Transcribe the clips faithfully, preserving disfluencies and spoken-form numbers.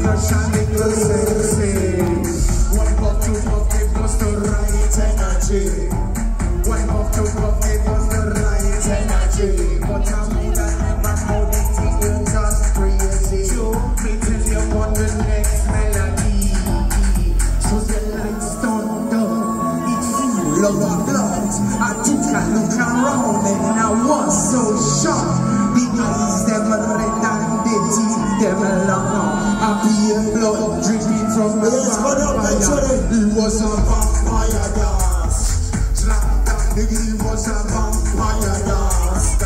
Russian little sexy. One puff, two puff, give us the right energy. One puff, two puff, give us the right energy. But I'm more than ever more the things are crazy. So me tell you on the next melody. So the lights turned up, it full of blood. I took a look around and I was so shocked. The eyes them red and the teeth them long. I feel blood dripping from the vampire. It was a vampire dance. Slap down the it was a vampire dance.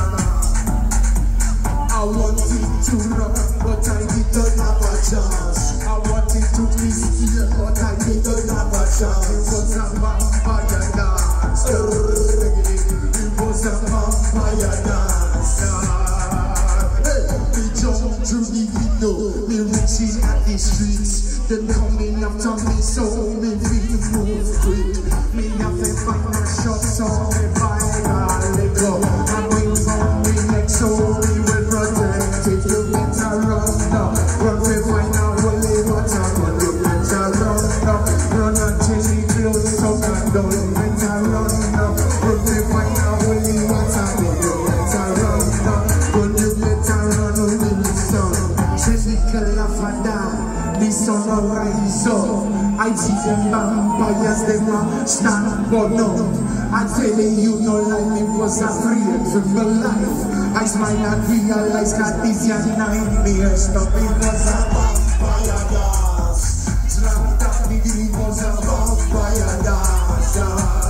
I wanted to run, but I didn't have a chance. I wanted to be still, but I didn't have a chance. It was a vampire dance. It was a vampire dance. Hey, me jump through the window, me reaching at the streets. Them coming after me, so me feel move quick. Me have to find a shop, so me buy a liquor. I'm waiting for me next, so me will protect it. You better run now, run to find out holy water. You better run now, run until the clothes come and down. You better run now, run to find out holy water. You better run now, run, you better run with the sun. Says the Calafada, the sun will rise up. I see them vampires, them a stand but no. I tell you, no like me was afraid for my life. I smile and realize that this is nightmare. Stop, it was a vampire dance. Slam down the green was a vampire dance.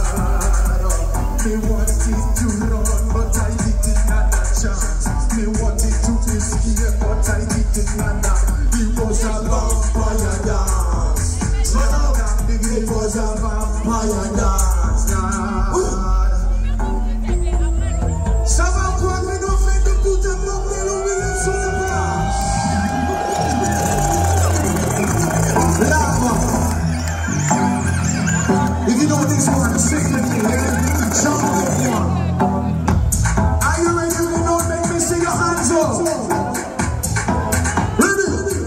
Me wanted to run, but I didn't have a chance. Me wanted to be scared, but I didn't have that. It was a vampire dance. Slam down the green was a vampire dance. If you know this one, sing with me, yeah? Jump with one. Are you ready? If you know it, make me see your hands up. Ready?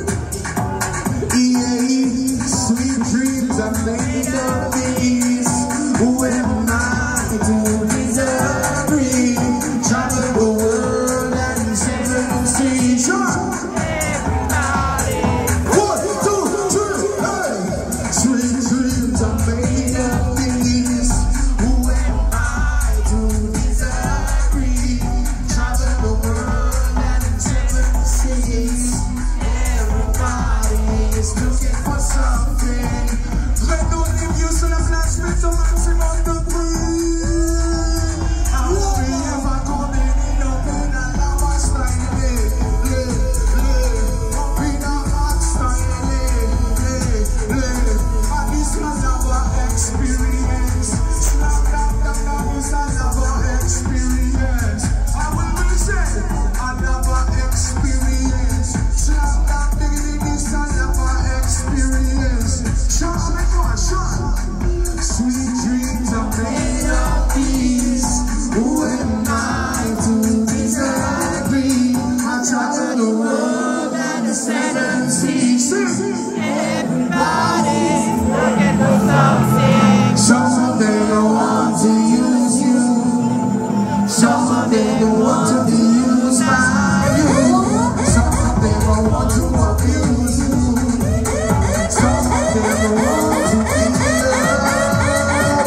Yeah, sweet dreams are made of these. Who am I to disagree? Travel the world and seven seas. Everybody. One, two, three, hey. Sweet dreams are made of these. Who am I to disagree? Travel the world and seven seas. Everybody is looking for something. They don't give you so the flash with the maximum degree. I'm free if I come in in a pain and I was style. Lay, lay, lay. Up in a hot style. Lay, lay, lay. And this was our experience. Slap down, down, down. This was our experience. I will be say another experience. Slap down, diggity. This was our experience. Shut me on, shut. Sweet dreams are made of these. Who am I to disagree? I travel the world and the seven seas. Everybody's looking for something. Some of them want to use you. Some of them want to be used by you. Some of them want to abuse you. Some of them want to be loved.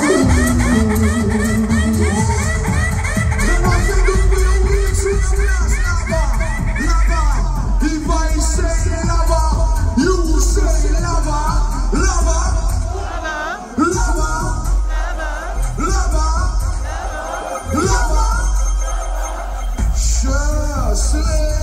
Them want to do real weird things. Lover, lover. If I say lover, you say lover, lover, lover, lover, lover. Sure, say.